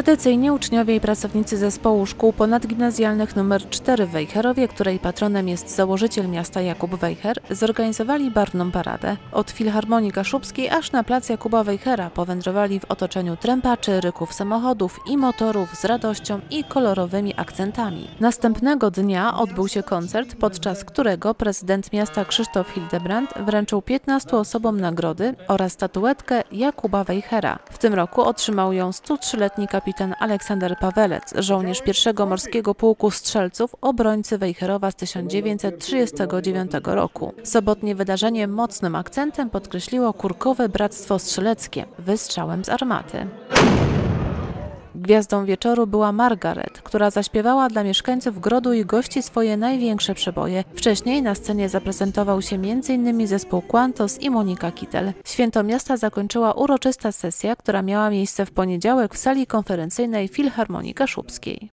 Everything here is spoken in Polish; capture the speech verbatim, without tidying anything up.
Tradycyjnie uczniowie i pracownicy zespołu szkół ponadgimnazjalnych nr cztery w Wejherowie, której patronem jest założyciel miasta Jakub Wejher, zorganizowali barwną paradę. Od Filharmonii Kaszubskiej aż na plac Jakuba Wejhera powędrowali w otoczeniu trępaczy, ryków samochodów i motorów z radością i kolorowymi akcentami. Następnego dnia odbył się koncert, podczas którego prezydent miasta Krzysztof Hildebrandt wręczył piętnastu osobom nagrody oraz statuetkę Jakuba Wejhera. W tym roku otrzymał ją sto trzyletni kapitan Aleksander Pawelec, żołnierz pierwszego Morskiego Pułku Strzelców, obrońcy Wejherowa z tysiąc dziewięćset trzydziestego dziewiątego roku. Sobotnie wydarzenie mocnym akcentem podkreśliło Kurkowe Bractwo Strzeleckie wystrzałem z armaty. Gwiazdą wieczoru była Margaret, która zaśpiewała dla mieszkańców Grodu i gości swoje największe przeboje. Wcześniej na scenie zaprezentował się między innymi zespół Quantos i Monika Kittel. Święto miasta zakończyła uroczysta sesja, która miała miejsce w poniedziałek w sali konferencyjnej Filharmonii Kaszubskiej.